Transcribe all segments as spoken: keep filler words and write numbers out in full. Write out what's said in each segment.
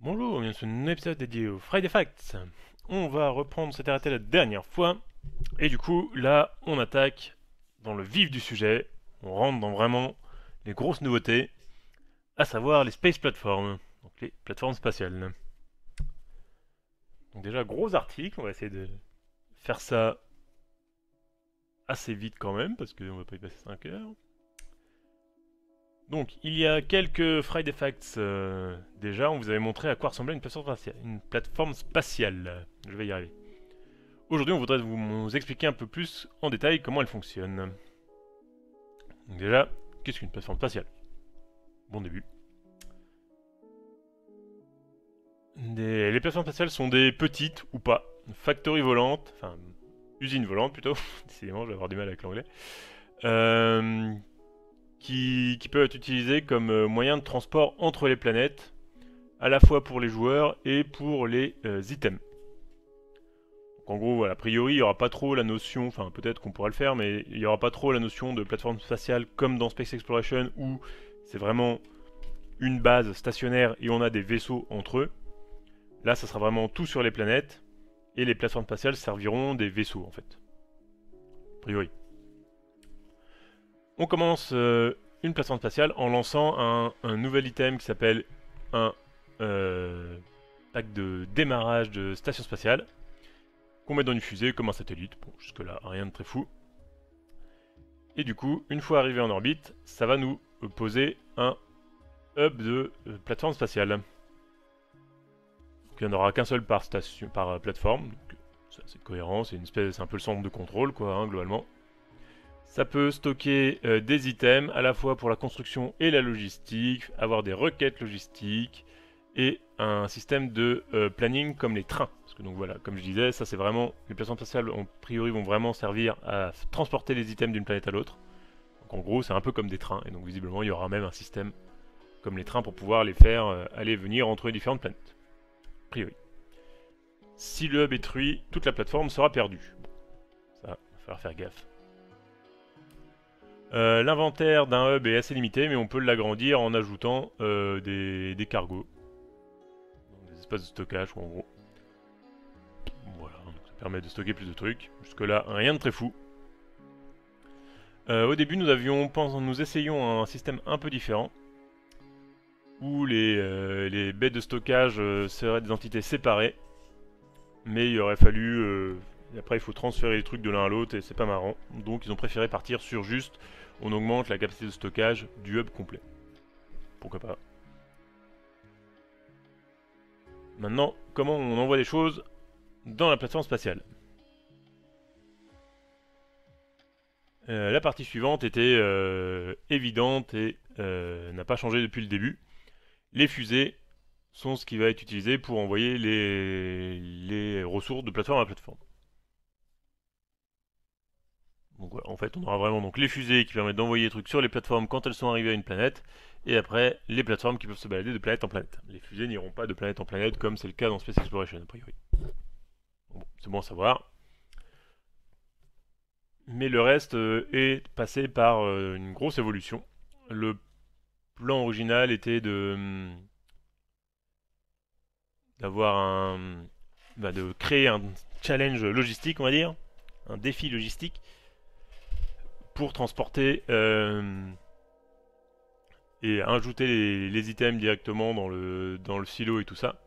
Bonjour, bienvenue sur un épisode dédié aux Friday Facts. On va reprendre, on s'était arrêté la dernière fois. Et du coup, là, on attaque dans le vif du sujet. On rentre dans vraiment les grosses nouveautés, à savoir les Space Platforms, donc les plateformes spatiales. Donc déjà, gros article, on va essayer de faire ça assez vite quand même, parce qu'on va pas y passer cinq heures. Donc, il y a quelques Friday Facts euh, déjà, on vous avait montré à quoi ressemblait une plateforme spatiale. Une plateforme spatiale. Je vais y arriver. Aujourd'hui, on voudrait vous, vous expliquer un peu plus en détail comment elle fonctionne. Donc déjà, qu'est-ce qu'une plateforme spatiale? Bon début. Des, les plateformes spatiales sont des petites ou pas factories volantes, enfin usines volantes plutôt. Décidément, je vais avoir du mal avec l'anglais. Euh, qui, qui peuvent être utilisées comme moyen de transport entre les planètes, à la fois pour les joueurs et pour les euh, items. Donc en gros, voilà, a priori, il n'y aura pas trop la notion, enfin peut-être qu'on pourra le faire, mais il n'y aura pas trop la notion de plateforme spatiale comme dans Space Exploration où c'est vraiment une base stationnaire et on a des vaisseaux entre eux. Là, ça sera vraiment tout sur les planètes et les plateformes spatiales serviront des vaisseaux en fait. A priori. On commence euh, une plateforme spatiale en lançant un, un nouvel item qui s'appelle un euh, pack de démarrage de station spatiale qu'on met dans une fusée comme un satellite. Bon, jusque là, rien de très fou. Et du coup, une fois arrivé en orbite, ça va nous poser un hub de euh, plateforme spatiale. Donc, il n'y en aura qu'un seul par station, par euh, plateforme. Donc, ça, c'est cohérent, c'est une espèce, c'est un peu le centre de contrôle, quoi, hein, globalement. Ça peut stocker euh, des items à la fois pour la construction et la logistique, avoir des requêtes logistiques et un système de euh, planning comme les trains. Parce que donc voilà, comme je disais, ça c'est vraiment les plateformes spatiales a priori vont vraiment servir à transporter les items d'une planète à l'autre. Donc en gros, c'est un peu comme des trains et donc visiblement il y aura même un système comme les trains pour pouvoir les faire euh, aller et venir entre les différentes planètes. A priori. Si le hub est détruit, toute la plateforme sera perdue. Bon, ça va falloir faire gaffe. Euh, L'inventaire d'un hub est assez limité, mais on peut l'agrandir en ajoutant euh, des, des cargos. Des espaces de stockage, ou en gros. Voilà, donc ça permet de stocker plus de trucs. Jusque là, rien de très fou. Euh, au début, nous avions, pensé, nous essayions un système un peu différent, où les, euh, les baies de stockage euh, seraient des entités séparées, mais il aurait fallu... Euh, et après, il faut transférer les trucs de l'un à l'autre, et c'est pas marrant. Donc, ils ont préféré partir sur juste, on augmente la capacité de stockage du hub complet. Pourquoi pas. Maintenant, comment on envoie des choses dans la plateforme spatiale. Euh, la partie suivante était euh, évidente et euh, n'a pas changé depuis le début. Les fusées sont ce qui va être utilisé pour envoyer les, les ressources de plateforme à plateforme. Donc voilà, en fait, on aura vraiment donc les fusées qui permettent d'envoyer des trucs sur les plateformes quand elles sont arrivées à une planète, et après les plateformes qui peuvent se balader de planète en planète. Les fusées n'iront pas de planète en planète comme c'est le cas dans Space Exploration a priori. Bon, c'est bon à savoir. Mais le reste euh, est passé par euh, une grosse évolution. Le plan original était de hum, d'avoir un bah, de créer un challenge logistique, on va dire, un défi logistique pour transporter euh, et ajouter les, les items directement dans le dans le silo et tout ça.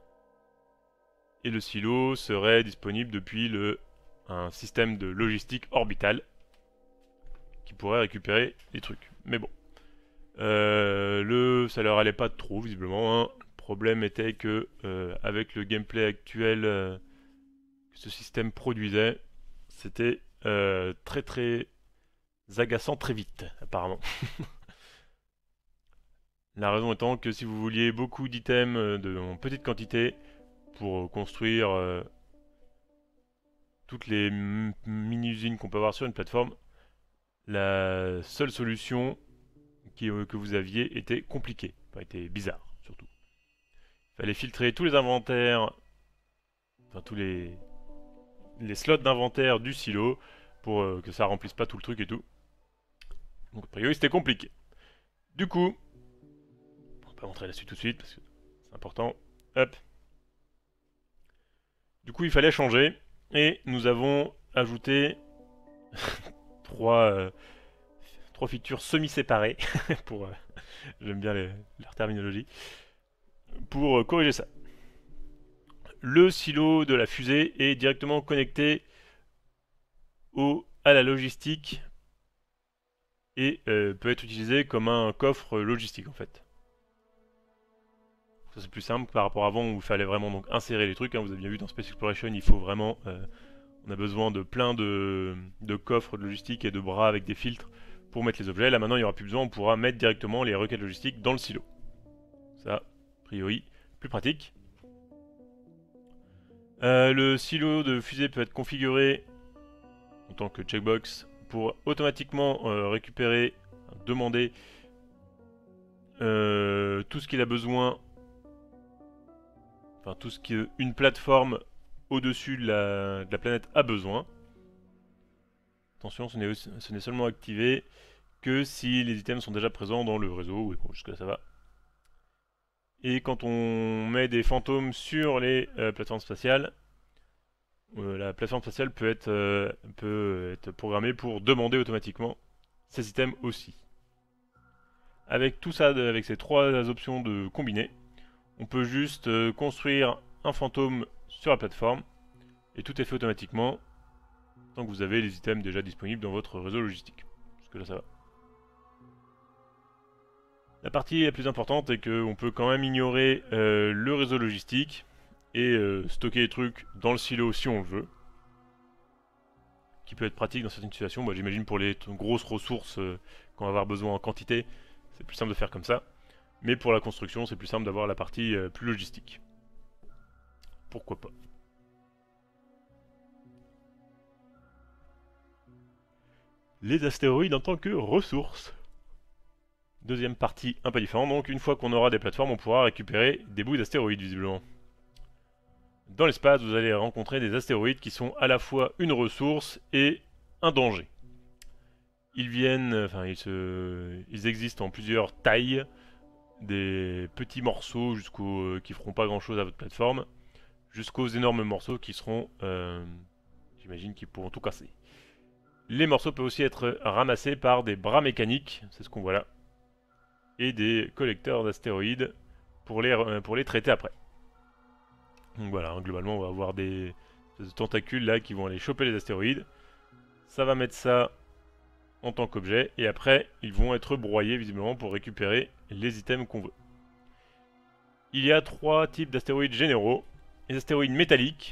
Et le silo serait disponible depuis le un système de logistique orbital qui pourrait récupérer les trucs. Mais bon. Euh, le, ça leur allait pas trop visiblement. Hein. Le problème était que euh, avec le gameplay actuel euh, que ce système produisait, c'était euh, très très agaçant très vite apparemment. La raison étant que si vous vouliez beaucoup d'items euh, de, en petite quantité pour construire euh, toutes les mini-usines qu'on peut avoir sur une plateforme, la seule solution qui, euh, que vous aviez était compliquée, enfin, était bizarre surtout. Il fallait filtrer tous les inventaires, enfin tous les, les slots d'inventaire du silo pour euh, que ça remplisse pas tout le truc et tout. Donc a priori c'était compliqué. Du coup, on va pas montrer la suite tout de suite parce que c'est important. Hop. Du coup, il fallait changer. Et nous avons ajouté trois, euh, trois features semi-séparées. pour, euh, J'aime bien les, leur terminologie. Pour euh, corriger ça. Le silo de la fusée est directement connecté au, à la logistique et euh, peut être utilisé comme un coffre logistique en fait. Ça c'est plus simple par rapport à avant où il fallait vraiment donc insérer les trucs, hein. Vous avez bien vu dans Space Exploration, il faut vraiment... Euh, on a besoin de plein de, de coffres de logistique et de bras avec des filtres pour mettre les objets. Là maintenant il n'y aura plus besoin, on pourra mettre directement les requêtes logistiques dans le silo. Ça, a priori, plus pratique. Euh, le silo de fusée peut être configuré en tant que checkbox pour automatiquement euh, récupérer, demander euh, tout ce qu'il a besoin, enfin tout ce qu'une plateforme au-dessus de la, de la planète a besoin. Attention, ce n'est seulement activé que si les items sont déjà présents dans le réseau. Oui, bon, jusque là ça va. Et quand on met des fantômes sur les euh, plateformes spatiales, euh, la plateforme spatiale peut être, euh, peut être programmée pour demander automatiquement ces items aussi. Avec tout ça, avec ces trois options de combiner, on peut juste euh, construire un fantôme sur la plateforme et tout est fait automatiquement tant que vous avez les items déjà disponibles dans votre réseau logistique. Parce que là ça va. La partie la plus importante est qu'on peut quand même ignorer euh, le réseau logistique et euh, stocker les trucs dans le silo si on le veut. Qui peut être pratique dans certaines situations. Moi j'imagine pour les grosses ressources euh, qu'on va avoir besoin en quantité, c'est plus simple de faire comme ça. Mais pour la construction, c'est plus simple d'avoir la partie euh, plus logistique. Pourquoi pas. Les astéroïdes en tant que ressources. Deuxième partie un peu différente. Donc une fois qu'on aura des plateformes, on pourra récupérer des bouts d'astéroïdes visiblement. Dans l'espace, vous allez rencontrer des astéroïdes qui sont à la fois une ressource et un danger. Ils viennent, enfin ils, se, ils existent en plusieurs tailles, des petits morceaux jusqu'aux euh, qui feront pas grand chose à votre plateforme, jusqu'aux énormes morceaux qui seront, euh, j'imagine, qui pourront tout casser. Les morceaux peuvent aussi être ramassés par des bras mécaniques, c'est ce qu'on voit là, et des collecteurs d'astéroïdes pour les, euh, pour les traiter après. Donc voilà, hein, globalement on va avoir des, des tentacules là qui vont aller choper les astéroïdes. Ça va mettre ça en tant qu'objet, et après ils vont être broyés visiblement pour récupérer les items qu'on veut. Il y a trois types d'astéroïdes généraux. Les astéroïdes métalliques,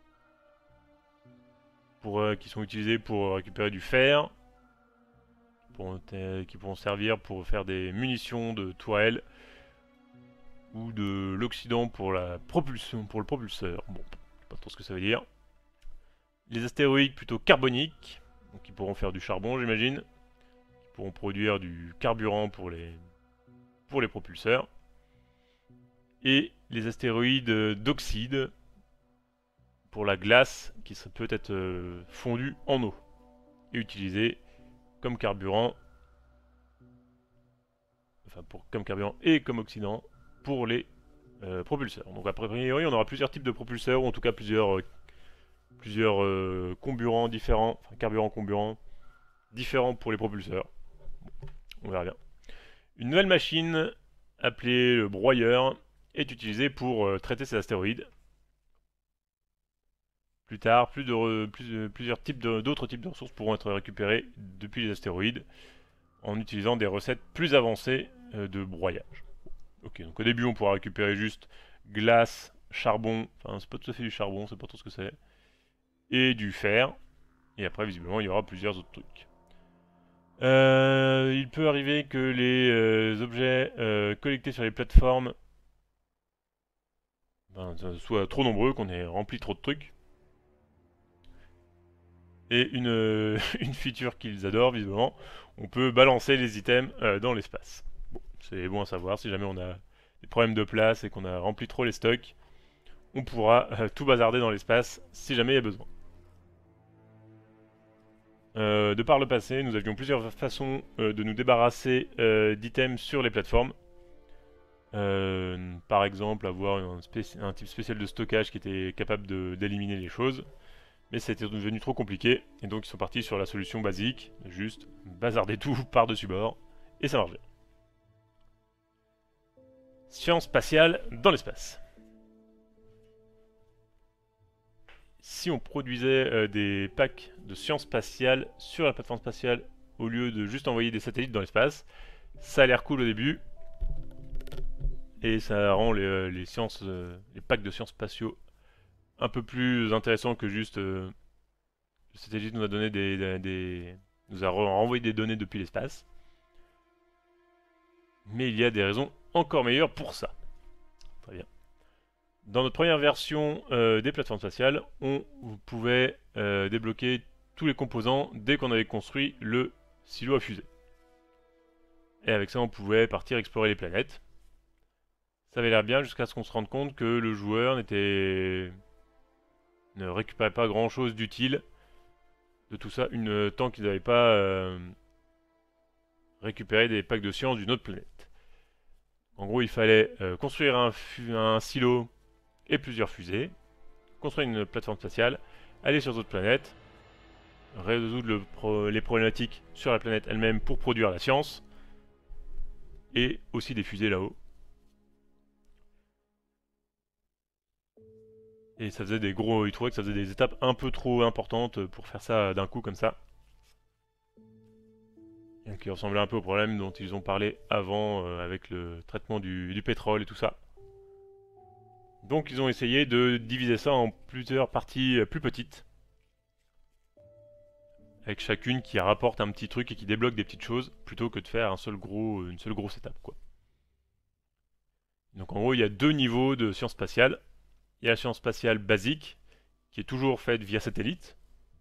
pour, euh, qui sont utilisés pour récupérer du fer, pour, euh, qui pourront servir pour faire des munitions de tourelles, ou de l'oxydant pour la propulsion, pour le propulseur. Bon, je sais pas trop ce que ça veut dire. Les astéroïdes plutôt carboniques, donc qui pourront faire du charbon, j'imagine, qui pourront produire du carburant pour les, pour les propulseurs. Et les astéroïdes d'oxyde, pour la glace, qui peut être euh, fondue en eau, et utilisée comme carburant, enfin pour, comme carburant et comme oxydant, pour les euh, propulseurs. Donc a priori, on aura plusieurs types de propulseurs, ou en tout cas plusieurs... Euh, plusieurs euh, comburants différents, enfin carburants comburants différents pour les propulseurs. On verra bien. Une nouvelle machine appelée le broyeur est utilisée pour euh, traiter ces astéroïdes. Plus tard, plus de, plus, plusieurs types d'autres types de ressources pourront être récupérées depuis les astéroïdes en utilisant des recettes plus avancées euh, de broyage. Ok, donc au début on pourra récupérer juste glace, charbon, enfin c'est pas tout à fait du charbon, c'est pas trop ce que c'est, et du fer, et après visiblement il y aura plusieurs autres trucs. Euh, il peut arriver que les euh, objets euh, collectés sur les plateformes ben, soient trop nombreux, qu'on ait rempli trop de trucs. Et une, euh, une feature qu'ils adorent visiblement, on peut balancer les items euh, dans l'espace. Bon, c'est bon à savoir, si jamais on a des problèmes de place et qu'on a rempli trop les stocks, on pourra euh, tout bazarder dans l'espace si jamais il y a besoin. Euh, de par le passé, nous avions plusieurs façons euh, de nous débarrasser euh, d'items sur les plateformes. Euh, par exemple, avoir un, un type spécial de stockage qui était capable d'éliminer les choses. Mais c'était devenu trop compliqué, et donc ils sont partis sur la solution basique, juste bazarder tout par-dessus bord, et ça marche bien. Science spatiale dans l'espace. Si on produisait euh, des packs de science spatiale sur la plateforme spatiale au lieu de juste envoyer des satellites dans l'espace, ça a l'air cool au début, et ça rend les, euh, les sciences, euh, les packs de sciences spatiaux un peu plus intéressants que juste euh, le satellite nous a donné des, des, des nous a renvoyé des données depuis l'espace. Mais il y a des raisons encore meilleures pour ça. Très bien. Dans notre première version euh, des plateformes spatiales, on pouvait euh, débloquer tous les composants dès qu'on avait construit le silo à fusée. Et avec ça, on pouvait partir explorer les planètes. Ça avait l'air bien jusqu'à ce qu'on se rende compte que le joueur n'était ne récupérait pas grand chose d'utile de tout ça une, tant qu'il n'avait pas euh, récupéré des packs de science d'une autre planète. En gros, il fallait euh, construire un, un silo et plusieurs fusées, construire une plateforme spatiale, aller sur d'autres planètes, résoudre le pro les problématiques sur la planète elle-même pour produire la science, et aussi des fusées là-haut. Et ça faisait des gros... Ils trouvaient que ça faisait des étapes un peu trop importantes pour faire ça d'un coup comme ça. Et qui ressemblait un peu au problème dont ils ont parlé avant euh, avec le traitement du, du pétrole et tout ça. Donc ils ont essayé de diviser ça en plusieurs parties plus petites. Avec chacune qui rapporte un petit truc et qui débloque des petites choses, plutôt que de faire un seul gros, une seule grosse étape, quoi. Donc en gros, il y a deux niveaux de science spatiale. Il y a la science spatiale basique, qui est toujours faite via satellite.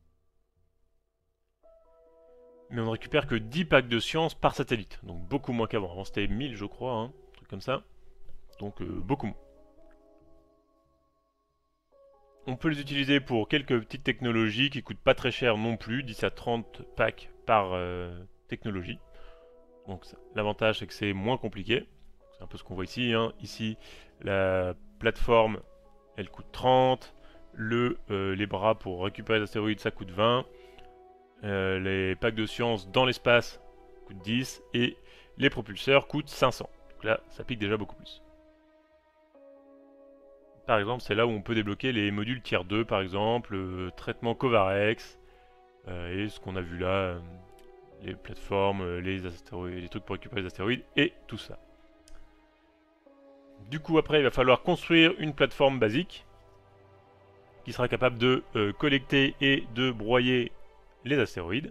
Mais on ne récupère que dix packs de science par satellite. Donc beaucoup moins qu'avant. Avant c'était mille je crois, hein, un truc comme ça. Donc euh, beaucoup moins. On peut les utiliser pour quelques petites technologies qui coûtent pas très cher non plus, dix à trente packs par euh, technologie. Donc l'avantage c'est que c'est moins compliqué. C'est un peu ce qu'on voit ici. Hein. Ici, la plateforme, elle coûte trente. Le, euh, les bras pour récupérer les astéroïdes, ça coûte vingt. Euh, les packs de science dans l'espace coûtent dix. Et les propulseurs coûtent cinq cents. Donc là, ça pique déjà beaucoup plus. Par exemple, c'est là où on peut débloquer les modules tier deux, par exemple, le traitement Covarex, euh, et ce qu'on a vu là, euh, les plateformes, les astéroïdes, les trucs pour récupérer les astéroïdes, et tout ça. Du coup, après, il va falloir construire une plateforme basique, qui sera capable de euh, collecter et de broyer les astéroïdes.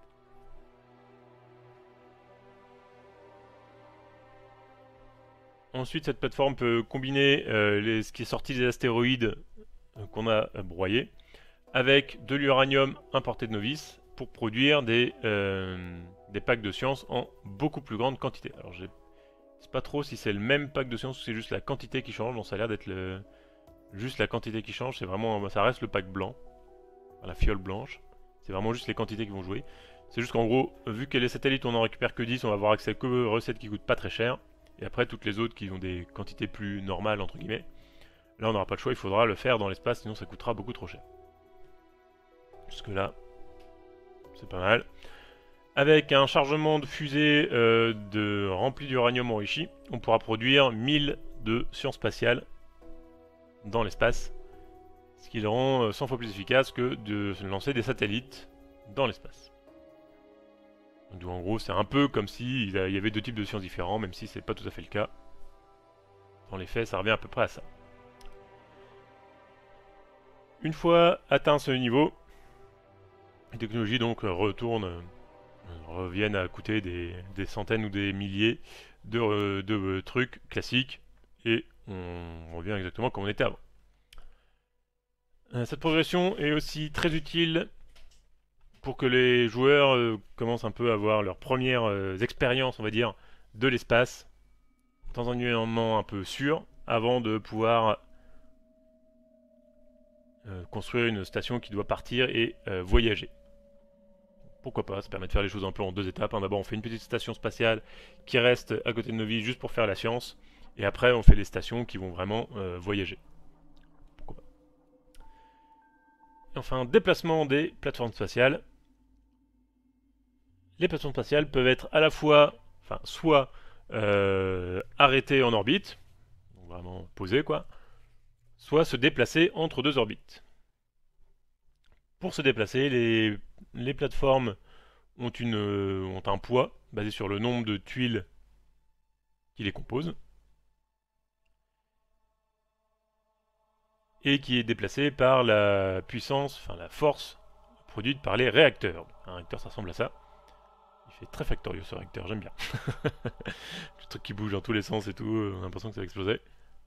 Ensuite, cette plateforme peut combiner euh, les, ce qui est sorti des astéroïdes euh, qu'on a euh, broyés avec de l'uranium importé de Novice pour produire des, euh, des packs de science en beaucoup plus grande quantité. Alors, je ne sais pas trop si c'est le même pack de science ou c'est juste la quantité qui change. Donc, ça a l'air d'être le... juste la quantité qui change. C'est vraiment, ça reste le pack blanc, la fiole blanche. C'est vraiment juste les quantités qui vont jouer. C'est juste qu'en gros, vu que les satellites, on n'en récupère que dix, on va avoir accès que aux recettes qui coûtent pas très cher. Et après, toutes les autres qui ont des quantités plus normales, entre guillemets. Là, on n'aura pas le choix, il faudra le faire dans l'espace, sinon ça coûtera beaucoup trop cher. Jusque là, c'est pas mal. Avec un chargement de fusée euh, de rempli d'uranium enrichi, on pourra produire mille de science spatiale dans l'espace. Ce qui le rend cent fois plus efficace que de lancer des satellites dans l'espace. Donc en gros, c'est un peu comme s'il y avait deux types de sciences différents, même si c'est pas tout à fait le cas. Dans les faits, ça revient à peu près à ça. Une fois atteint ce niveau, les technologies donc retournent, reviennent à coûter des, des centaines ou des milliers de, de trucs classiques, et on revient exactement comme on était avant. Cette progression est aussi très utile pour que les joueurs euh, commencent un peu à avoir leurs premières euh, expériences, on va dire, de l'espace, dans un environnement un peu sûr, avant de pouvoir euh, construire une station qui doit partir et euh, voyager. Pourquoi pas, ça permet de faire les choses un peu en deux étapes. Hein. D'abord, on fait une petite station spatiale qui reste à côté de nos vies juste pour faire la science, Et après, on fait les stations qui vont vraiment euh, voyager. Pourquoi pas. Et enfin, déplacement des plateformes spatiales. Les plateformes spatiales peuvent être à la fois, enfin, soit euh, arrêtées en orbite, donc vraiment posées quoi, soit se déplacer entre deux orbites. Pour se déplacer, les, les plateformes ont, une, euh, ont un poids basé sur le nombre de tuiles qui les composent et qui est déplacé par la puissance, enfin la force produite par les réacteurs. Un réacteur, ça ressemble à ça. Il fait très factorieux ce réacteur, j'aime bien. Le truc qui bouge dans tous les sens et tout, on a l'impression que ça va exploser.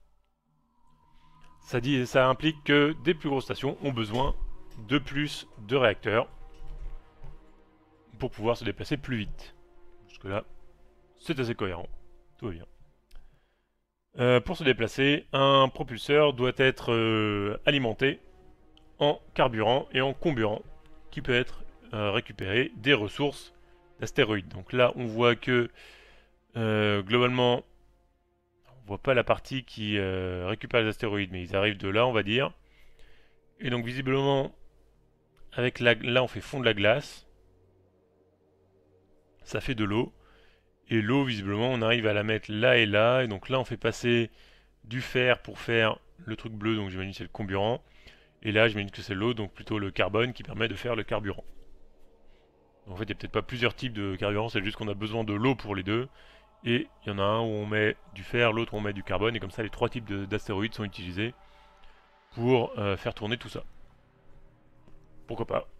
Ça, dit, ça implique que des plus grosses stations ont besoin de plus de réacteurs pour pouvoir se déplacer plus vite. Jusque là, c'est assez cohérent. Tout va bien. Euh, pour se déplacer, un propulseur doit être euh, alimenté en carburant et en comburant qui peut être euh, récupéré des ressources d'astéroïdes. Donc là, on voit que euh, globalement, on voit pas la partie qui euh, récupère les astéroïdes, mais ils arrivent de là, on va dire. Et donc visiblement, avec la, là, on fait fondre la glace. Ça fait de l'eau. Et l'eau, visiblement, on arrive à la mettre là et là. Et donc là, on fait passer du fer pour faire le truc bleu, donc j'imagine que c'est le comburant. Et là, j'imagine que c'est l'eau, donc plutôt le carbone qui permet de faire le carburant. En fait, il n'y a peut-être pas plusieurs types de carburant, c'est juste qu'on a besoin de l'eau pour les deux. Et il y en a un où on met du fer, l'autre où on met du carbone. Et comme ça, les trois types d'astéroïdes sont utilisés pour euh, faire tourner tout ça. Pourquoi pas.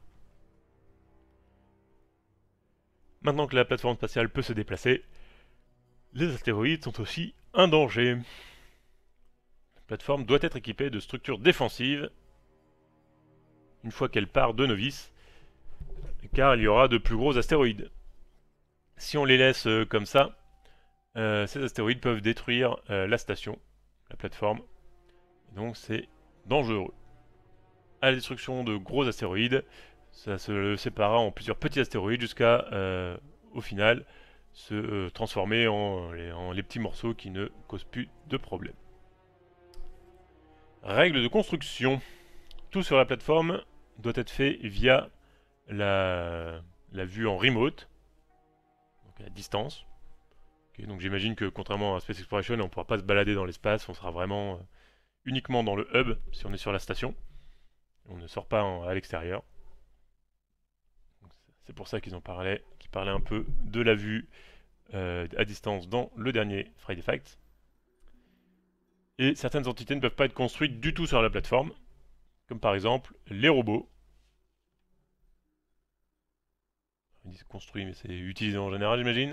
Maintenant que la plateforme spatiale peut se déplacer, les astéroïdes sont aussi un danger. La plateforme doit être équipée de structures défensives une fois qu'elle part de Novice, car il y aura de plus gros astéroïdes. Si on les laisse euh, comme ça, euh, ces astéroïdes peuvent détruire euh, la station, la plateforme, et donc c'est dangereux. À la destruction de gros astéroïdes, ça se séparera en plusieurs petits astéroïdes jusqu'à, euh, au final, se euh, transformer en les, en les petits morceaux qui ne causent plus de problème. Règles de construction. Tout sur la plateforme doit être fait via la, la vue en remote, donc à distance. Okay, donc j'imagine que contrairement à Space Exploration, on ne pourra pas se balader dans l'espace, on sera vraiment euh, uniquement dans le hub si on est sur la station. On ne sort pas en, à l'extérieur. C'est pour ça qu'ils ont parlé, qu'ils parlaient un peu de la vue euh, à distance dans le dernier Friday Facts. Et certaines entités ne peuvent pas être construites du tout sur la plateforme, comme par exemple les robots. Ils disent construit, mais c'est utilisé en général, j'imagine.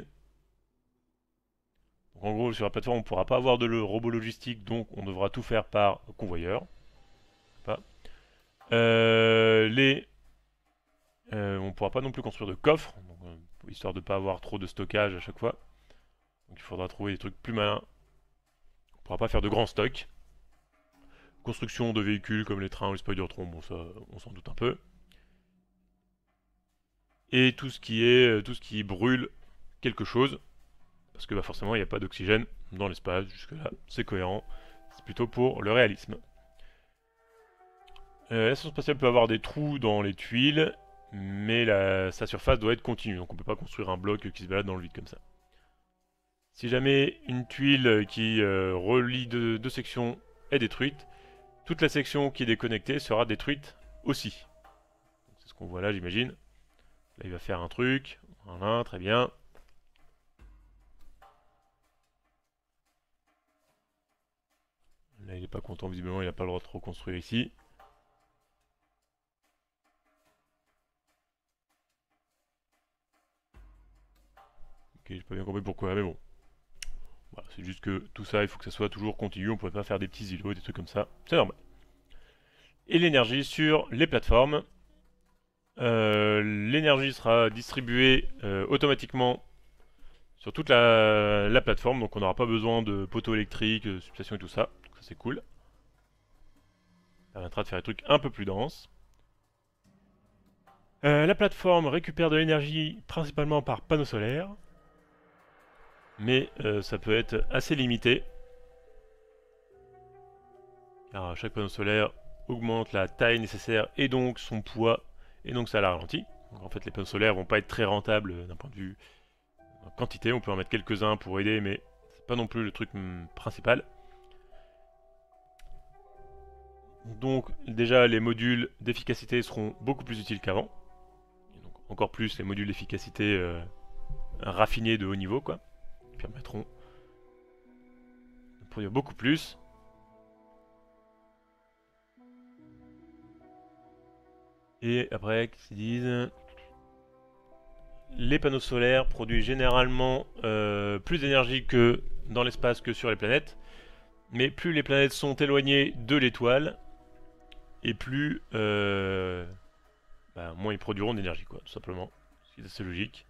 Donc en gros, sur la plateforme, on ne pourra pas avoir de le robot logistique, donc on devra tout faire par convoyeur. Pas. Euh, les, euh, on ne pourra pas non plus construire de coffres, donc, euh, histoire de ne pas avoir trop de stockage à chaque fois. Donc il faudra trouver des trucs plus malins. On ne pourra pas faire de grands stocks. Construction de véhicules comme les trains ou les Spider-Tron, bon ça, on s'en doute un peu. Et tout ce qui est, tout ce qui brûle quelque chose, parce que bah, forcément il n'y a pas d'oxygène dans l'espace, jusque là c'est cohérent, c'est plutôt pour le réalisme. Euh, la station spatiale peut avoir des trous dans les tuiles, mais la, sa surface doit être continue, donc on ne peut pas construire un bloc qui se balade dans le vide comme ça. Si jamais une tuile qui euh, relie deux, deux sections est détruite, toute la section qui est déconnectée sera détruite aussi. C'est ce qu'on voit là, j'imagine. Là, il va faire un truc. Voilà, très bien. Là, il n'est pas content, visiblement, il n'a pas le droit de reconstruire ici. Ok, j'ai pas bien compris pourquoi, mais bon. Voilà, c'est juste que tout ça, il faut que ça soit toujours continu. On ne pourrait pas faire des petits îlots, des trucs comme ça. C'est normal. Et l'énergie sur les plateformes. Euh, l'énergie sera distribuée euh, automatiquement sur toute la, la plateforme, donc on n'aura pas besoin de poteaux électriques, de substations et tout ça. Donc ça c'est cool. Ça permettra de faire des trucs un peu plus denses. Euh, la plateforme récupère de l'énergie principalement par panneaux solaires, mais euh, ça peut être assez limité. car chaque panneau solaire augmente la taille nécessaire et donc son poids, et donc ça la ralentit. Donc en fait les panneaux solaires vont pas être très rentables d'un point de vue quantité, on peut en mettre quelques-uns pour aider, mais c'est pas non plus le truc mm, principal. Donc déjà les modules d'efficacité seront beaucoup plus utiles qu'avant. Encore plus les modules d'efficacité euh, raffinés de haut niveau, quoi, qui permettront de produire beaucoup plus. Et après, qu'est-ce qu'ils disent? Les panneaux solaires produisent généralement euh, plus d'énergie que dans l'espace que sur les planètes. Mais plus les planètes sont éloignées de l'étoile, et plus... Euh, bah, moins ils produiront d'énergie, quoi, tout simplement. C'est assez logique.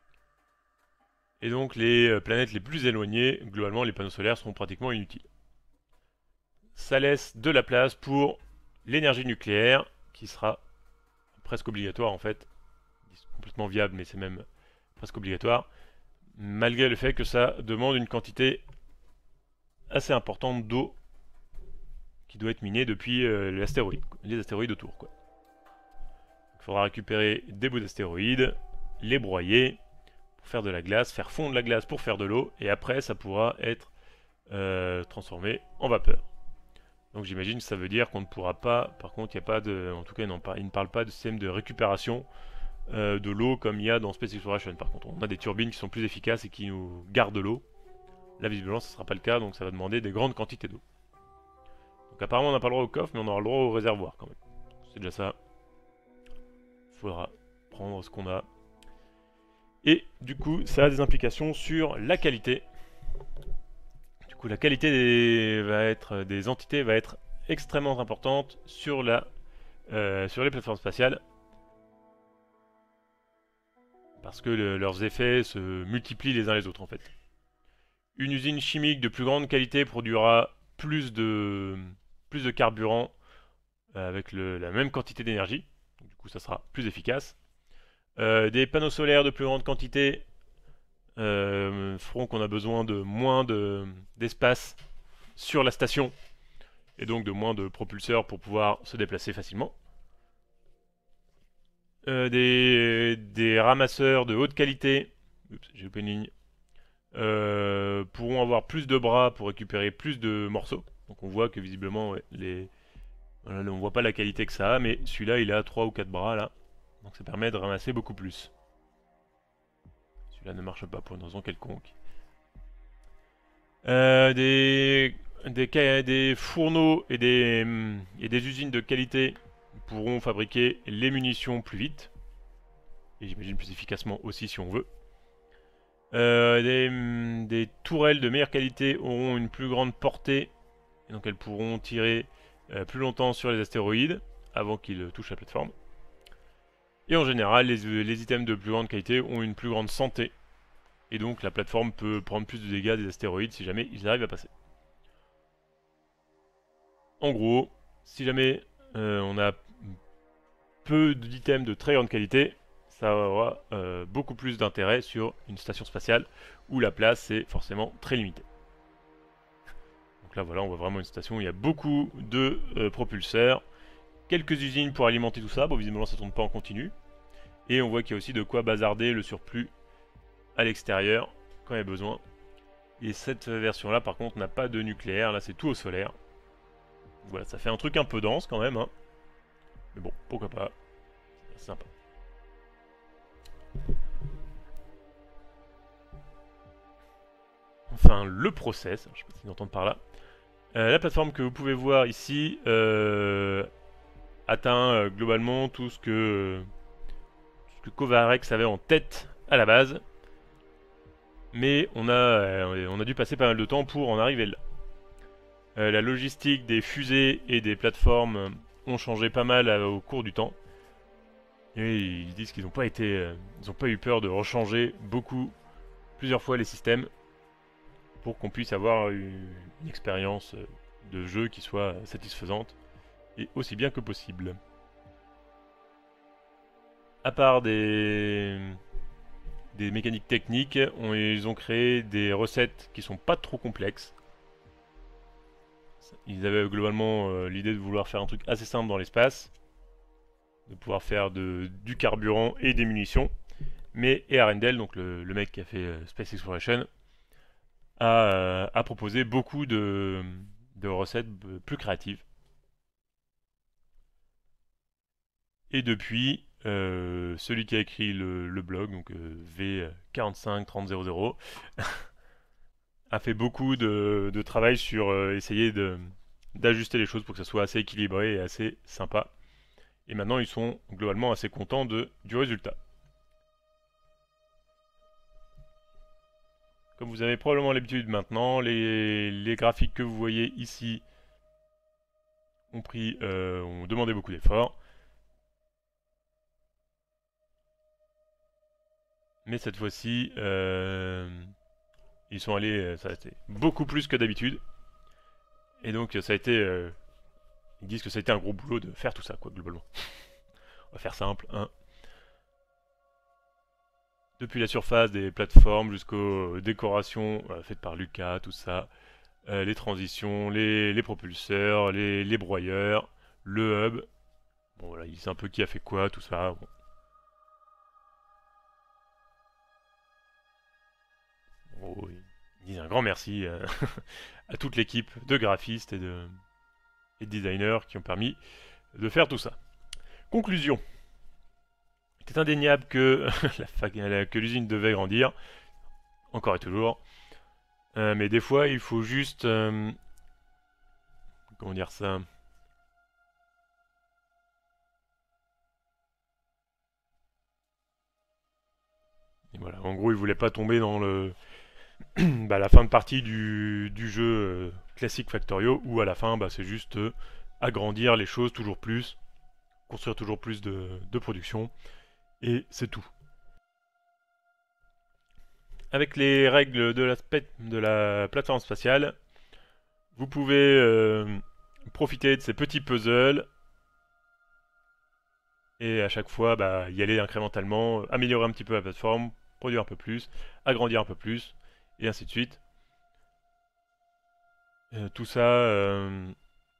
Et donc les euh, planètes les plus éloignées, globalement les panneaux solaires seront pratiquement inutiles. Ça laisse de la place pour l'énergie nucléaire, qui sera presque obligatoire en fait. C'est complètement viable, mais c'est même presque obligatoire. Malgré le fait que ça demande une quantité assez importante d'eau qui doit être minée depuis euh, les astéroïdes, les astéroïdes autour, quoi. Il faudra récupérer des bouts d'astéroïdes, les broyer pour faire de la glace, faire fondre la glace pour faire de l'eau, et après ça pourra être euh, transformé en vapeur. Donc j'imagine que ça veut dire qu'on ne pourra pas, par contre il n'y a pas de, en tout cas non, il ne parle pas de système de récupération euh, de l'eau comme il y a dans Space Exploration. Par contre on a des turbines qui sont plus efficaces et qui nous gardent l'eau. Là visiblement ce ne sera pas le cas, donc ça va demander des grandes quantités d'eau. Donc apparemment on n'a pas le droit au coffre, mais on aura le droit au réservoir quand même. C'est déjà ça. Il faudra prendre ce qu'on a. Et du coup, ça a des implications sur la qualité. Du coup, la qualité des, va être, des entités va être extrêmement importante sur, la, euh, sur les plateformes spatiales. Parce que le, leurs effets se multiplient les uns les autres en fait. Une usine chimique de plus grande qualité produira plus de, plus de carburant avec le, la même quantité d'énergie. Du coup, ça sera plus efficace. Euh, des panneaux solaires de plus grande quantité euh, feront qu'on a besoin de moins d'espace de, sur la station et donc de moins de propulseurs pour pouvoir se déplacer facilement. Euh, des, des ramasseurs de haute qualité, j'ai loupé une ligne, euh, pourront avoir plus de bras pour récupérer plus de morceaux. Donc on voit que visiblement ouais, les, voilà, on voit pas la qualité que ça a, mais celui-là il a trois ou quatre bras là. Donc ça permet de ramasser beaucoup plus. Celui-là ne marche pas pour une raison quelconque. Euh, des, des, des fourneaux et des, et des usines de qualité pourront fabriquer les munitions plus vite. Et j'imagine plus efficacement aussi si on veut. Euh, des, des tourelles de meilleure qualité auront une plus grande portée. Et donc elles pourront tirer euh, plus longtemps sur les astéroïdes avant qu'ils touchent la plateforme. Et en général, les, les items de plus grande qualité ont une plus grande santé. Et donc la plateforme peut prendre plus de dégâts des astéroïdes si jamais ils arrivent à passer. En gros, si jamais euh, on a peu d'items de très grande qualité, ça aura euh, beaucoup plus d'intérêt sur une station spatiale où la place est forcément très limitée. Donc là voilà, on voit vraiment une station où il y a beaucoup de euh, propulseurs. Quelques usines pour alimenter tout ça, bon visiblement ça tourne pas en continu. Et on voit qu'il y a aussi de quoi bazarder le surplus à l'extérieur quand il y a besoin. Et cette version là par contre n'a pas de nucléaire, là c'est tout au solaire. Voilà, ça fait un truc un peu dense quand même, hein. Mais bon, pourquoi pas, c'est sympa. Enfin, le process, je sais pas si vous entendez par là. Euh, la plateforme que vous pouvez voir ici euh, atteint euh, globalement tout ce que, euh, tout ce que Kovarex avait en tête à la base. Mais on a, euh, on a dû passer pas mal de temps pour en arriver là. Euh, la logistique des fusées et des plateformes ont changé pas mal euh, au cours du temps. Et ils disent qu'ils n'ont pas été, euh, ils n'ont pas eu peur de rechanger beaucoup, plusieurs fois les systèmes pour qu'on puisse avoir une, une expérience de jeu qui soit satisfaisante et aussi bien que possible. À part des, des mécaniques techniques, on, ils ont créé des recettes qui sont pas trop complexes. Ils avaient globalement euh, l'idée de vouloir faire un truc assez simple dans l'espace, de pouvoir faire de, du carburant et des munitions. Mais E. Arendelle, donc le, le mec qui a fait euh, Space Exploration, a, euh, a proposé beaucoup de, de recettes plus créatives. Et depuis, euh, celui qui a écrit le, le blog, donc euh, V quarante-cinq trente zéro zéro, a fait beaucoup de, de travail sur euh, essayer de, d'ajuster les choses pour que ça soit assez équilibré et assez sympa. Et maintenant, ils sont globalement assez contents de, du résultat. Comme vous avez probablement l'habitude maintenant, les, les graphiques que vous voyez ici ont pris, euh, ont demandé beaucoup d'efforts. Mais cette fois-ci, euh, ils sont allés, ça a été beaucoup plus que d'habitude. Et donc ça a été, euh, ils disent que ça a été un gros boulot de faire tout ça, quoi, globalement. On va faire simple, hein. Depuis la surface des plateformes jusqu'aux décorations euh, faites par Lucas, tout ça. Euh, les transitions, les, les propulseurs, les, les broyeurs, le hub. Bon voilà, il sait un peu qui a fait quoi, tout ça. Bon. Oh, ils disent un grand merci euh, à toute l'équipe de graphistes et de, et de designers qui ont permis de faire tout ça. Conclusion. C'est indéniable que que l'usine devait grandir, encore et toujours. Euh, mais des fois, il faut juste... Euh, comment dire ça? Et voilà, en gros, il voulait pas tomber dans le... bah, la fin de partie du, du jeu euh, classique Factorio, où à la fin, bah, c'est juste euh, agrandir les choses toujours plus, construire toujours plus de, de production, et c'est tout. Avec les règles de la, de la plateforme spatiale, vous pouvez euh, profiter de ces petits puzzles et à chaque fois bah, y aller incrémentalement, améliorer un petit peu la plateforme, produire un peu plus, agrandir un peu plus, et ainsi de suite. Euh, tout ça, euh,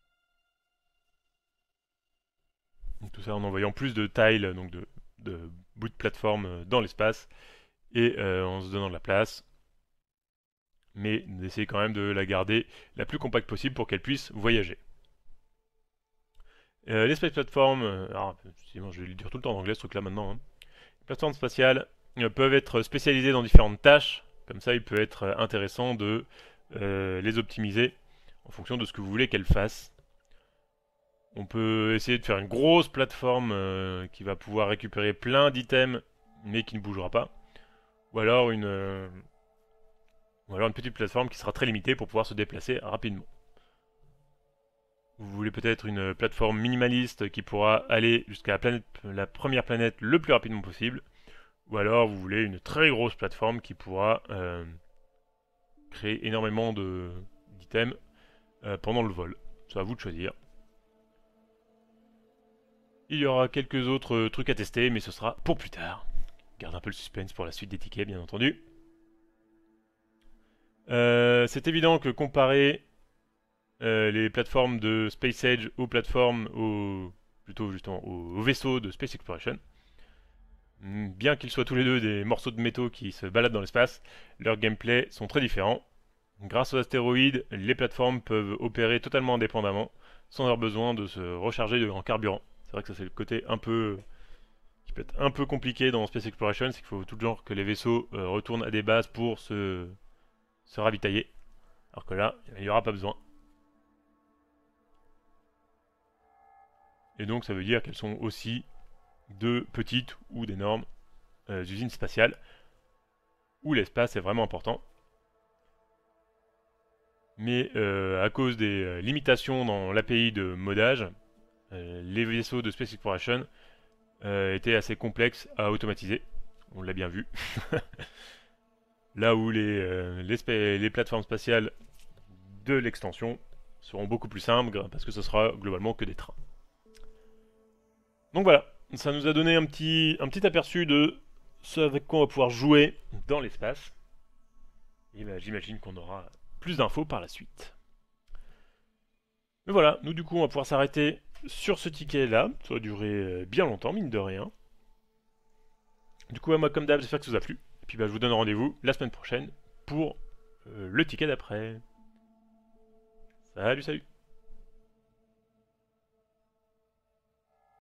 tout ça en envoyant plus de tiles, donc de, de bouts de plateforme dans l'espace, et euh, en se donnant de la place, mais d'essayer quand même de la garder la plus compacte possible pour qu'elle puisse voyager. Euh, les space platforms, euh, alors, je vais le dire tout le temps en anglais ce truc là maintenant, hein. Les plateformes spatiales euh, peuvent être spécialisées dans différentes tâches, comme ça il peut être euh, intéressant de euh, les optimiser en fonction de ce que vous voulez qu'elles fassent. On peut essayer de faire une grosse plateforme euh, qui va pouvoir récupérer plein d'items mais qui ne bougera pas. Ou alors une, euh, ou alors une petite plateforme qui sera très limitée pour pouvoir se déplacer rapidement. Vous voulez peut-être une plateforme minimaliste qui pourra aller jusqu'à la, planète, la première planète le plus rapidement possible. Ou alors vous voulez une très grosse plateforme qui pourra euh, créer énormément d'items euh, pendant le vol. C'est à vous de choisir. Il y aura quelques autres trucs à tester, mais ce sera pour plus tard. Garde un peu le suspense pour la suite des tickets, bien entendu. Euh, c'est évident que comparer euh, les plateformes de Space Age aux plateformes, aux, plutôt justement aux, aux vaisseaux de Space Exploration, bien qu'ils soient tous les deux des morceaux de métaux qui se baladent dans l'espace, leurs gameplays sont très différents. Grâce aux astéroïdes, les plateformes peuvent opérer totalement indépendamment, sans avoir besoin de se recharger en carburant. C'est vrai que ça c'est le côté un peu qui peut être un peu compliqué dans Space Exploration, c'est qu'il faut tout le genre que les vaisseaux euh, retournent à des bases pour se, se ravitailler. Alors que là, il n'y aura pas besoin. Et donc ça veut dire qu'elles sont aussi de petites ou d'énormes euh, usines spatiales, où l'espace est vraiment important. Mais euh, à cause des euh, limitations dans l'A P I de modage, euh, les vaisseaux de Space Exploration euh, étaient assez complexes à automatiser. On l'a bien vu. Là où les, euh, les, les plateformes spatiales de l'extension seront beaucoup plus simples parce que ce sera globalement que des trains. Donc voilà, ça nous a donné un petit, un petit aperçu de ce avec quoi on va pouvoir jouer dans l'espace. Et ben, j'imagine qu'on aura plus d'infos par la suite. Mais voilà, nous du coup on va pouvoir s'arrêter sur ce ticket là, ça va durer euh, bien longtemps mine de rien. Du coup moi comme d'hab j'espère que ça vous a plu, et puis bah, je vous donne rendez-vous la semaine prochaine pour euh, le ticket d'après. Salut salut.